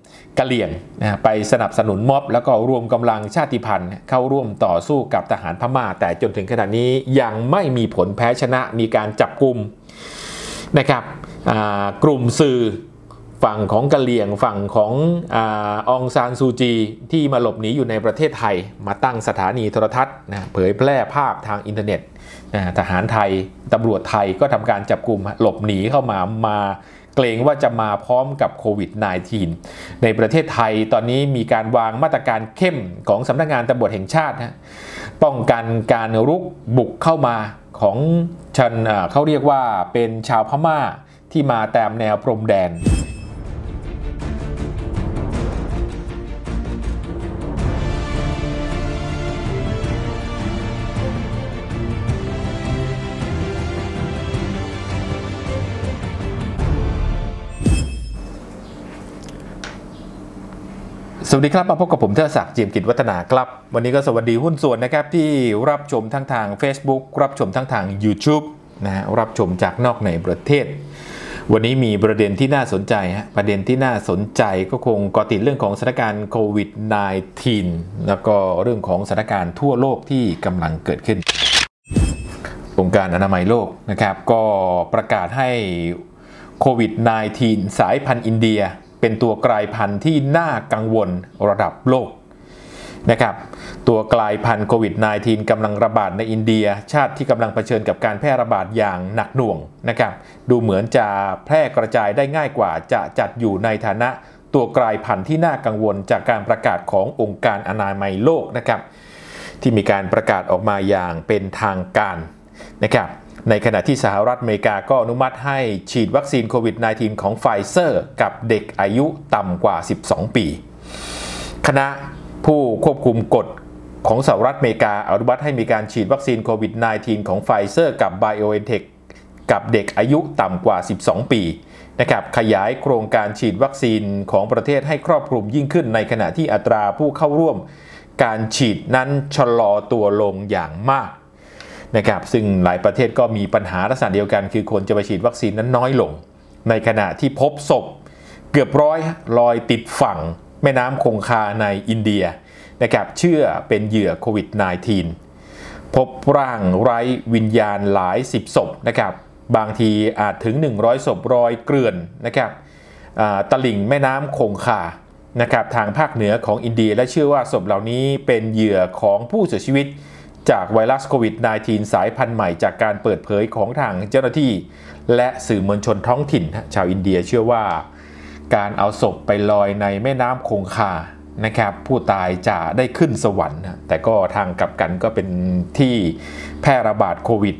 กะเหรี่ยงนะไปสนับสนุนม็อบแล้วก็รวมกำลังชาติพันธุ์เข้าร่วมต่อสู้กับทหารพม่าแต่จนถึงขณะนี้ยังไม่มีผลแพ้ชนะมีการจับกุมนะครับกลุ่มสื่อฝั่งของกะเหรี่ยงฝั่งขององซานซูจีที่มาหลบหนีอยู่ในประเทศไทยมาตั้งสถานีโทรทัศน์เผยแพร่ภาพทางอินเทอร์เน็ตทหารไทยตำรวจไทยก็ทำการจับกุมหลบหนีเข้ามาเกรงว่าจะมาพร้อมกับโควิด -19 ในประเทศไทยตอนนี้มีการวางมาตรการเข้มของสำนักงานตำรวจแห่งชาติป้องกันการรุกบุกเข้ามาของเขาเรียกว่าเป็นชาวพม่าที่มาตามแนวพรมแดนสวัสดีครับมาพบกับผมเทอศักดิ์ เจียมกิจวัฒนาครับวันนี้ก็สวัสดีหุ้นส่วนนะครับที่รับชมทั้งทาง Facebook รับชมทั้งทาง YouTube นะรับชมจากนอกในประเทศวันนี้มีประเด็นที่น่าสนใจประเด็นที่น่าสนใจก็คงเกาะติดเรื่องของสถานการณ์โควิด -19 แล้วก็เรื่องของสถานการณ์ทั่วโลกที่กำลังเกิดขึ้นองค์การอนามัยโลกนะครับก็ประกาศให้โควิด -19 สายพันธุ์อินเดียเป็นตัวกลายพันธุ์ที่น่ากังวลระดับโลกนะครับตัวกลายพันธุ์โควิด -19 กำลังระบาดในอินเดียชาติที่กำลังเผชิญกับการแพร่ระบาดอย่างหนักหน่วงนะครับดูเหมือนจะแพร่กระจายได้ง่ายกว่าจะจัดอยู่ในฐานะตัวกลายพันธุ์ที่น่ากังวลจากการประกาศขององค์การอนามัยโลกนะครับที่มีการประกาศออกมาอย่างเป็นทางการนะครับในขณะที่สหรัฐอเมริกาก็อนุมัติให้ฉีดวัคซีนโควิด -19 ของไฟเซอร์กับเด็กอายุต่ำกว่า 12 ปีคณะผู้ควบคุมกฎของสหรัฐอเมริกาอนุมัติให้มีการฉีดวัคซีนโควิด -19 ของไฟเซอร์กับ BioNTech กับเด็กอายุต่ำกว่า 12 ปีนะครับขยายโครงการฉีดวัคซีนของประเทศให้ครอบคลุมยิ่งขึ้นในขณะที่อัตราผู้เข้าร่วมการฉีดนั้นชะลอตัวลงอย่างมากนะครับซึ่งหลายประเทศก็มีปัญหาลักษณะเดียวกันคือคนจะไปฉีดวัคซีนนั้นน้อยลงในขณะที่พบศพเกือบ100ลอยติดฝั่งแม่น้ำคงคาในอินเดียนะครับเชื่อเป็นเหยื่อโควิด -19 พบร่างไร้วิญญาณหลาย10ศพนะครับบางทีอาจถึง100ศพลอยเกลื่อนนะครับตลิ่งแม่น้ำคงคานะครับทางภาคเหนือของอินเดียและเชื่อว่าศพเหล่านี้เป็นเหยื่อของผู้เสียชีวิตจากไวรัสโควิด -19 สายพันธุ์ใหม่จากการเปิดเผยของทางเจ้าหน้าที่และสื่อมวลชนท้องถิ่นชาวอินเดียเชื่อว่าการเอาศพไปลอยในแม่น้ำคงคานะครับผู้ตายจะได้ขึ้นสวรรค์แต่ก็ทางกลับกันก็เป็นที่แพร่ระบาดโควิด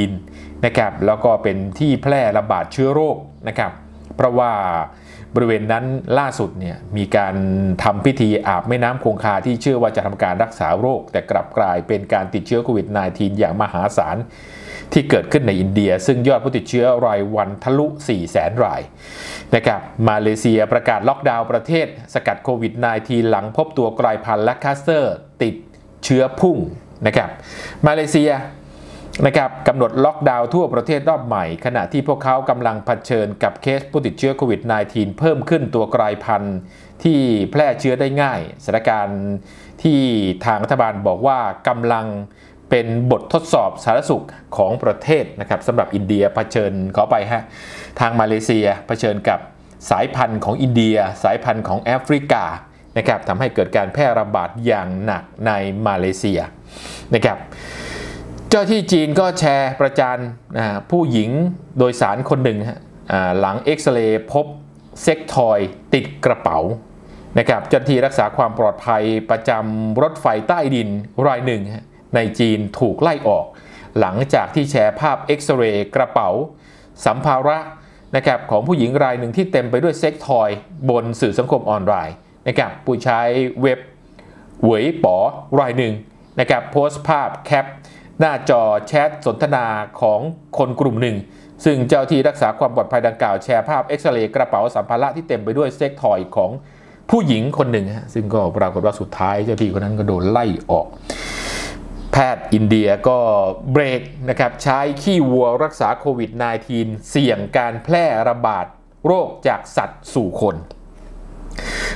-19 นะครับแล้วก็เป็นที่แพร่ระบาดเชื้อโรคนะครับเพราะว่าบริเวณนั้นล่าสุดเนี่ยมีการทำพิธีอาบแม่น้ำคงคาที่เชื่อว่าจะทำการรักษาโรคแต่กลับกลายเป็นการติดเชื้อโควิด -19 อย่างมหาศาลที่เกิดขึ้นในอินเดียซึ่งยอดผู้ติดเชื้อรายวันทะลุ 400,000 รายนะครับมาเลเซียประกาศล็อกดาวน์ประเทศสกัดโควิด -19 หลังพบตัวกลายพันธุ์และคลัสเตอร์ติดเชื้อพุ่งนะครับมาเลเซียนะครับกำหนดล็อกดาวน์ทั่วประเทศรอบใหม่ขณะที่พวกเขากำลังเผชิญกับเคสผู้ติดเชื้อโควิด -19 เพิ่มขึ้นตัวกลายพันธุ์ที่แพร่เชื้อได้ง่ายสถานการณ์ที่ทางรัฐบาลบอกว่ากำลังเป็นบททดสอบสาธารณสุขของประเทศนะครับสำหรับอินเดียเผชิญขอไปทางมาเลเซียเผชิญกับสายพันธุ์ของอินเดียสายพันธุ์ของแอฟริกานะครับทำให้เกิดการแพร่ระบาดอย่างหนักในมาเลเซียนะครับเจ้าที่จีนก็แชร์ประจานผู้หญิงโดยสารคนหนึ่งหลังเอ็กซเรย์พบเซ็กทอยติดกระเป๋านะครับเจ้าหน้าที่รักษาความปลอดภัยประจำรถไฟใต้ดินรายหนึ่งในจีนถูกไล่ออกหลังจากที่แชร์ภาพเอ็กซเรย์กระเป๋าสัมภาระนะครับของผู้หญิงรายหนึ่งที่เต็มไปด้วยเซ็กทอยบนสื่อสังคมออนไลน์นะครับผู้ใช้เว็บเหวยป๋อรายหนึ่งนะครับโพสต์ภาพแคปหน้าจอแชทสนทนาของคนกลุ่มหนึ่งซึ่งเจ้าที่รักษาความปลอดภัยดังกล่าวแชร์ภาพเอ็กซเรย์กระเป๋าสัมภาระที่เต็มไปด้วยเซ็กทอยของผู้หญิงคนหนึ่งซึ่งก็ปรากฏว่าสุดท้ายเจ้าที่คนนั้นก็โดนไล่ออกแพทย์อินเดียก็เบรกนะครับใช้ขี้วัวรักษาโควิด -19 เสี่ยงการแพร่ระบาดโรคจากสัตว์สู่คน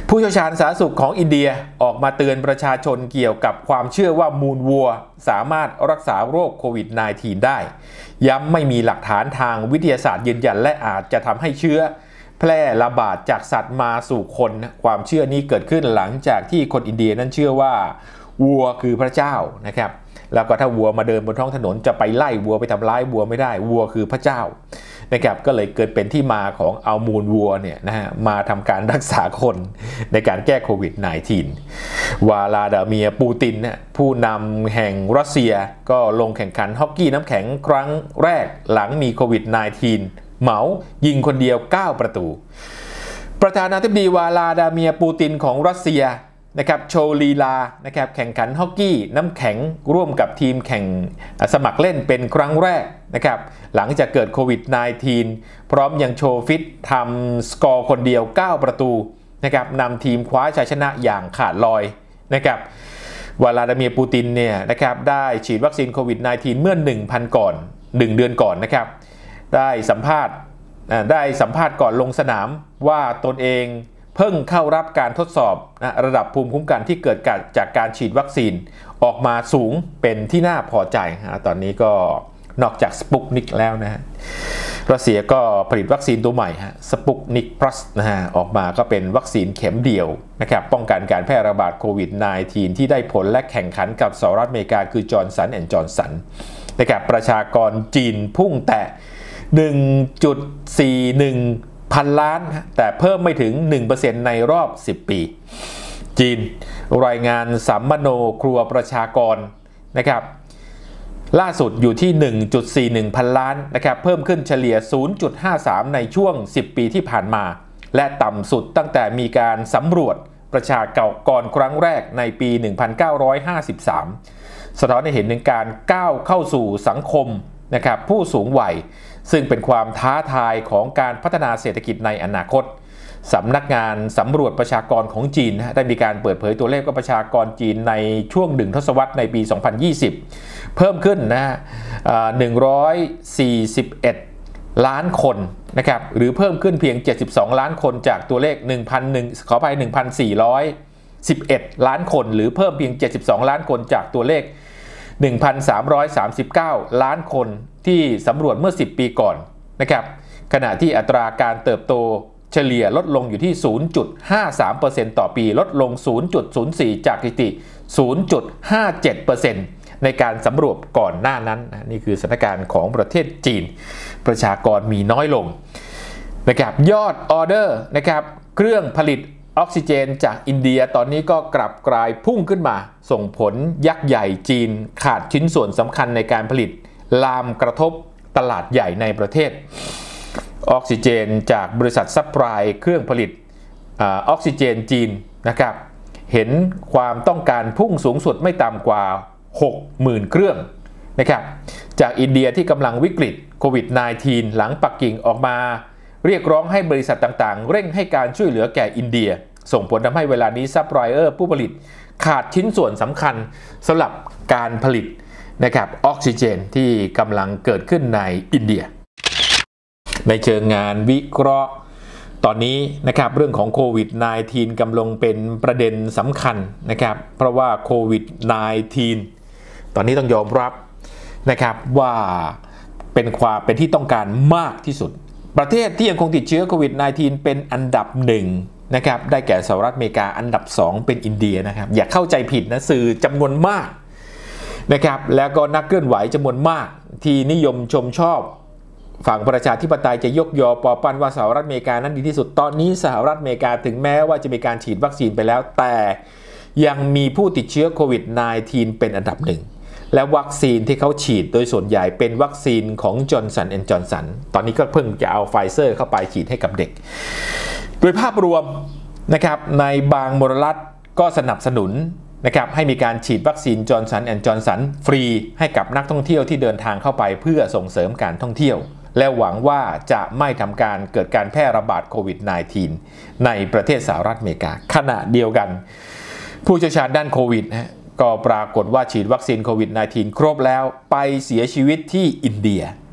ผู้เชี่ยวชาญสาธารณสุขของอินเดียออกมาเตือนประชาชนเกี่ยวกับความเชื่อว่ามูลวัวสามารถรักษาโรคโควิด -19 ได้ย้ำไม่มีหลักฐานทางวิทยาศาสตร์ยืนยันและอาจจะทำให้เชื้อแพร่ระบาดจากสัตว์มาสู่คนความเชื่อนี้เกิดขึ้นหลังจากที่คนอินเดียนั้นเชื่อว่าวัวคือพระเจ้านะครับแล้วก็ถ้าวัวมาเดินบนท้องถนนจะไปไล่วัวไปทำร้ายวัวไม่ได้วัวคือพระเจ้านะครับก็เลยเกิดเป็นที่มาของเอามูลวัวเนี่ยนะฮะมาทำการรักษาคนในการแก้โควิด -19 วลาดาเมียร์ปูตินผู้นำแห่งรัสเซียก็ลงแข่งขันฮอกกี้น้ำแข็งครั้งแรกหลังมีโควิด -19 เหมายิงคนเดียว9ประตูประธานาธิบดีวลาดาเมียร์ปูตินของรัสเซียนะครับโชว์ลีลานะครับแข่งขันฮอกกี้น้ำแข็งร่วมกับทีมแข่งสมัครเล่นเป็นครั้งแรกนะครับหลังจากเกิดโควิด -19 พร้อมยังโชว์ฟิตทำสกอร์คนเดียว9ประตูนะครับนำทีมคว้าชัยชนะอย่างขาดลอยนะครับวลาดาเมียร์ปูตินเนี่ยนะครับได้ฉีดวัคซีนโควิด -19 เมื่อ 1 เดือนก่อนนะครับได้สัมภาษณ์ก่อนลงสนามว่าตนเองเพิ่งเข้ารับการทดสอบระดับภูมิคุ้มกันที่เกิดจากการฉีดวัคซีนออกมาสูงเป็นที่น่าพอใจตอนนี้ก็นอกจากสปุกนิกแล้วนะฮะรัสเซียก็ผลิตวัคซีนตัวใหม่สปุกนิก plus นะฮะออกมาก็เป็นวัคซีนเข็มเดียวนะครับป้องกันการแพร่ระบาดโควิด -19 ที่ได้ผลและแข่งขันกับสหรัฐอเมริกาคือจอห์นสันแอนด์จอห์นสันนะครับประชากรจีนพุ่งแต่ 1.41 พันล้านแต่เพิ่มไม่ถึง 1% ในรอบ10ปีจีนรายงานสัมมโนครัวประชากรนะครับล่าสุดอยู่ที่ 1.41 พันล้านนะครับเพิ่มขึ้นเฉลี่ย 0.53 ในช่วง10ปีที่ผ่านมาและต่ำสุดตั้งแต่มีการสำรวจประชากรครั้งแรกในปี 1953 สะท้อนให้เห็นถึงการก้าวเข้าสู่สังคมนะครับผู้สูงวัยซึ่งเป็นความท้าทายของการพัฒนาเศรษฐกิจในอนาคตสำนักงานสำรวจประชากรของจีนได้มีการเปิดเผยตัวเลขว่าประชากรจีนในช่วง1 ทศวรรษในปี 2020 เพิ่มขึ้น141 ล้านคนนะครับหรือเพิ่มขึ้นเพียง72 ล้านคนจากตัวเลข 1,411 ล้านคนหรือเพิ่มเพียง72 ล้านคนจากตัวเลข 1,339 ล้านคนที่สำรวจเมื่อ10ปีก่อนนะครับขณะที่อัตราการเติบโตเฉลี่ยลดลงอยู่ที่ 0.53% ต่อปีลดลง 0.04 จากสถิติ 0.57% ในการสำรวจก่อนหน้านั้นนี่คือสถานการณ์ของประเทศจีนประชากรมีน้อยลงนะครับยอดออเดอร์นะครับเครื่องผลิตออกซิเจนจากอินเดียตอนนี้ก็กลับกลายพุ่งขึ้นมาส่งผลยักษ์ใหญ่จีนขาดชิ้นส่วนสำคัญในการผลิตลามกระทบตลาดใหญ่ในประเทศออกซิเจนจากบริษัทซัพพลายเครื่องผลิตออกซิเจนจีนนะครับเห็นความต้องการพุ่งสูงสุดไม่ต่ำกว่า 60,000 เครื่องนะครับจากอินเดียที่กำลังวิกฤตโควิด -19 หลังปักกิ่งออกมาเรียกร้องให้บริษัทต่างๆเร่งให้การช่วยเหลือแก่อินเดียส่งผลทำให้เวลานี้ซัพพลายเออร์ผู้ผลิตขาดชิ้นส่วนสำคัญสำหรับการผลิตนะครับออกซิเจนที่กำลังเกิดขึ้นในอินเดียในเชิงงานวิเคราะห์ตอนนี้นะครับเรื่องของโควิด -19 กำลังเป็นประเด็นสำคัญนะครับเพราะว่าโควิด -19 ตอนนี้ต้องยอมรับนะครับว่าเป็นที่ต้องการมากที่สุดประเทศที่ยังคงติดเชื้อโควิด -19 เป็นอันดับ1นะครับได้แก่สหรัฐอเมริกาอันดับ2เป็นอินเดียนะครับอย่าเข้าใจผิดนะสื่อจำนวนมากนะครับแล้วก็นักเคลื่อนไหวจำนวนมากที่นิยมชมชอบฝั่งประชาธิปไตยจะยกยอปอปั้นว่าสหรัฐอเมริกานั้นดีที่สุดตอนนี้สหรัฐอเมริกาถึงแม้ว่าจะมีการฉีดวัคซีนไปแล้วแต่ยังมีผู้ติดเชื้อโควิด -19 เป็นอันดับ1และวัคซีนที่เขาฉีดโดยส่วนใหญ่เป็นวัคซีนของจอห์นสันแอนด์จอห์นสันตอนนี้ก็เพิ่งจะเอาไฟเซอร์เข้าไปฉีดให้กับเด็กโดยภาพรวมนะครับในบางมลรัฐก็สนับสนุนนะครับให้มีการฉีดวัคซีนจอห์นสันแอนด์จอห์นสันฟรีให้กับนักท่องเที่ยวที่เดินทางเข้าไปเพื่อส่งเสริมการท่องเที่ยวและหวังว่าจะไม่ทำการเกิดการแพร่ระบาดโควิด -19 ในประเทศสหรัฐอเมริกาขณะเดียวกันผู้เชี่ยวชาญด้านโควิดก็ปรากฏว่าฉีดวัคซีนโควิด -19 ครบแล้วไปเสียชีวิตที่อินเดียนะครับ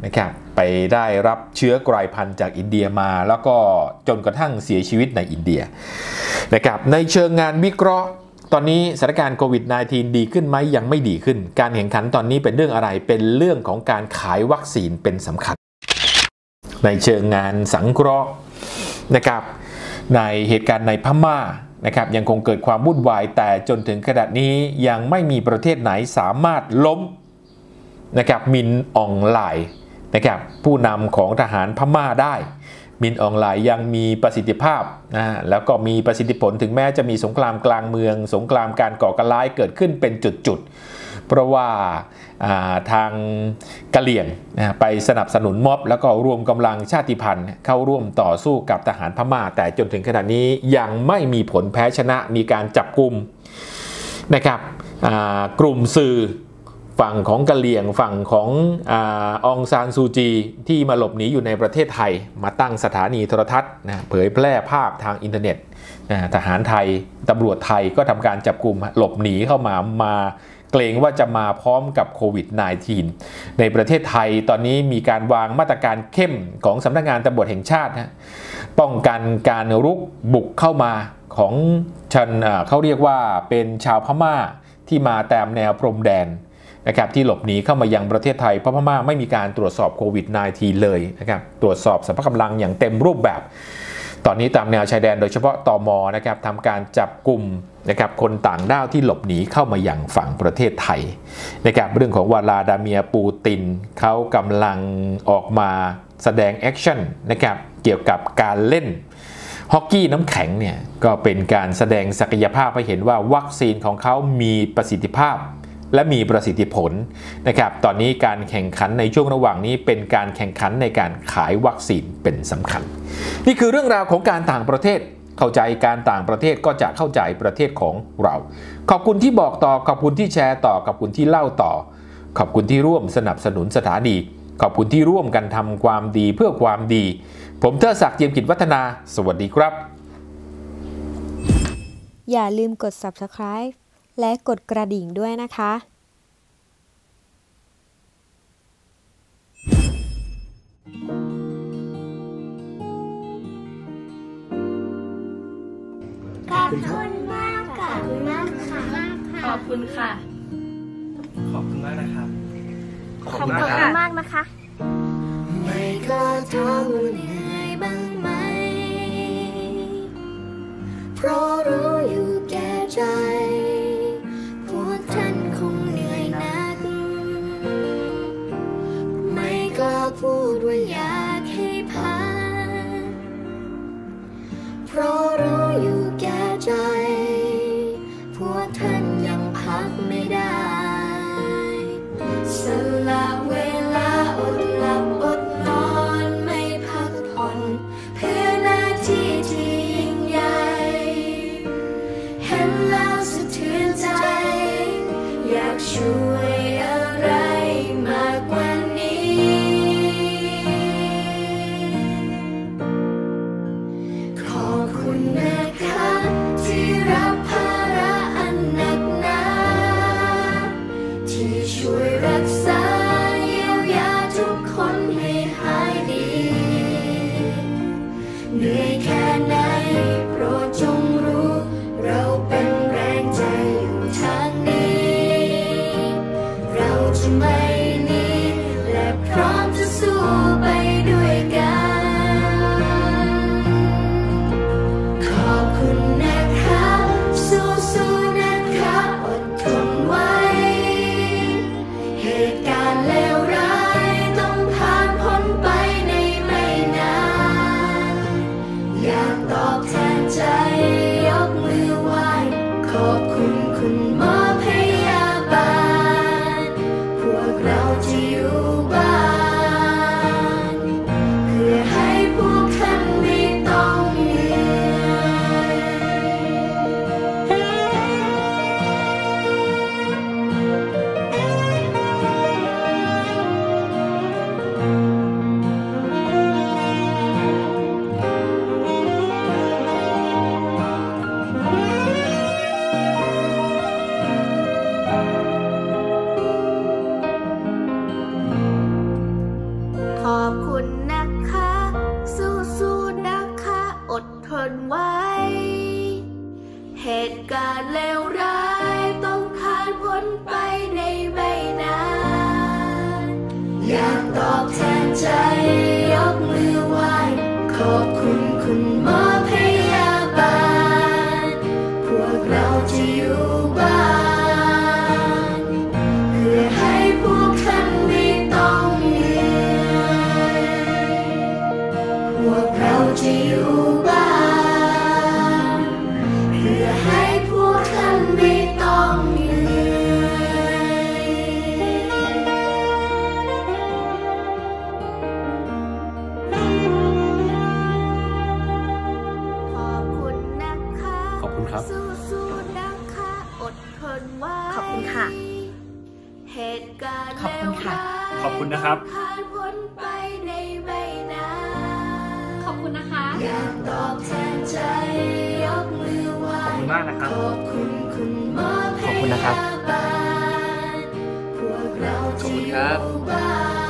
ไปได้รับเชื้อกลายพันธุ์จากอินเดียมาแล้วก็จนกระทั่งเสียชีวิตในอินเดียนะครับในเชิงงานวิเคราะห์ตอนนี้สถานการณ์โควิด -19 ดีขึ้นไหมยังไม่ดีขึ้นการแข่งขันตอนนี้เป็นเรื่องอะไรเป็นเรื่องของการขายวัคซีนเป็นสำคัญในเชิงงานสังเคราะห์นะครับในเหตุการณ์ในพม่านะครับยังคงเกิดความวุ่นวายแต่จนถึงขณะนี้ยังไม่มีประเทศไหนสามารถล้มนะครับมินอองไลน์นะครับผู้นำของทหารพม่าได้มินอองไลน์ยังมีประสิทธิภาพนะแล้วก็มีประสิทธิผลถึงแม้จะมีสงครามกลางเมืองสงครามการก่อการร้ายเกิดขึ้นเป็นจุดๆเพราะว่าทางกะเหรี่ยงไปสนับสนุนม็อบแล้วก็รวมกำลังชาติพันธุ์เข้าร่วมต่อสู้กับทหารพม่าแต่จนถึงขณะนี้ยังไม่มีผลแพ้ชนะมีการจับกุมนะครับกลุ่มสื่อฝั่งของกะเหรี่ยงฝั่งขององซานซูจีที่มาหลบหนีอยู่ในประเทศไทยมาตั้งสถานีโทรทัศน์เผยแพร่ภาพทางอินเทอร์เน็ตทหารไทยตำรวจไทยก็ทำการจับกุมหลบหนีเข้ามาเกรงว่าจะมาพร้อมกับโควิด -19 ในประเทศไทยตอนนี้มีการวางมาตรการเข้มของสำนักงานตำรวจแห่งชาติป้องกันการรุกบุกเข้ามาของเขาเรียกว่าเป็นชาวพม่าที่มาตามแนวพรมแดนนะครับที่หลบหนีเข้ามายังประเทศไทยเพราะพม่าไม่มีการตรวจสอบโควิด -19 เลยนะครับตรวจสอบสรรพกำลังอย่างเต็มรูปแบบตอนนี้ตามแนวชายแดนโดยเฉพาะตม.นะครับทำการจับกลุ่มนะครับคนต่างด้าวที่หลบหนีเข้ามาอย่างฝั่งประเทศไทยนะครับเรื่องของวลาดาเมียร์ปูตินเขากำลังออกมาแสดงแอคชั่นนะครับเกี่ยวกับการเล่นฮอกกี้น้ำแข็งเนี่ยก็เป็นการแสดงศักยภาพให้เห็นว่าวัคซีนของเขามีประสิทธิภาพและมีประสิทธิผลนะครับตอนนี้การแข่งขันในช่วงระหว่างนี้เป็นการแข่งขันในการขายวัคซีนเป็นสำคัญนี่คือเรื่องราวของการต่างประเทศเข้าใจการต่างประเทศก็จะเข้าใจประเทศของเราขอบคุณที่บอกต่อขอบคุณที่แชร์ต่อขอบคุณที่เล่าต่อขอบคุณที่ร่วมสนับสนุนสถานีขอบคุณที่ร่วมกันทำความดีเพื่อความดีผมเทิดศักดิ์ เจียมกิจวัฒนาสวัสดีครับอย่าลืมกด Subscribe และกดกระดิ่งด้วยนะคะขอบคุณมากค่ะขอบคุณมากค่ะขอบคุณค่ะขอบคุณมากนะครับขอบคุณมากนะคะไม่กล้าถามว่าเหนื่อยบ้างไหมเพราะรู้อยู่แก่ใจพวกท่านคงเหนื่อยนักไม่กล้าพูดว่าอยากให้พักเพราะรู้อยู่แก่ใจพวกท่านยังพักไม่ได้สละเวลาอดหลับอดนอนไม่พักผ่อนเพื่อหน้าที่ที่ยิ่งใหญ่เหตุการณ์เลวร้ายต้องผ่านพ้นไปในไม่นานอยากตอบแทนใจยกมือไหว้ขอบคุณคุณหมอพยาบาลพวกเราจะอยู่บ้านเพื่อให้พวกท่านไม่ต้องเหนื่อยพวกเราจะอยู่บ้านเพื่อให้พวกท่านไม่ต้องเหนื่อยขอบคุณนะคะขอบคุณครับสู้ๆนะคะอดทนไว้ขอบคุณค่ะเหตุการณ์ขอบคุณค่ะขอบคุณนะครับผ่านพ้นไปในไม่นานขอบคุณนะคะอยากตอบแทนใจยกมือไหว้ขอบคุณมากนะครับขอบคุณคุณหมอพขอบคุณนะครับยาบาลพวกเราขอบจะคุณอครัยู่บบ้าน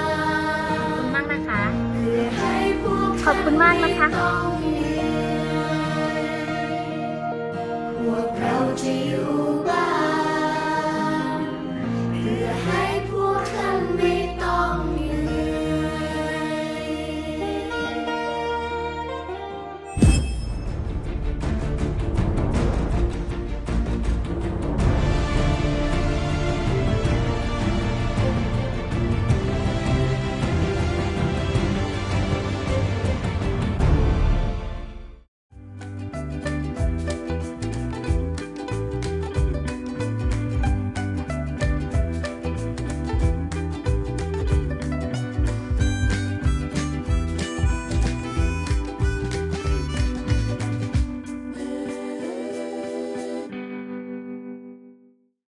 ขอบคุณมากนะคะเพื่อให้พวกขอบคุณมากนะคะท่านไม่ต้องเหนื่อยพวกเราจะอยู่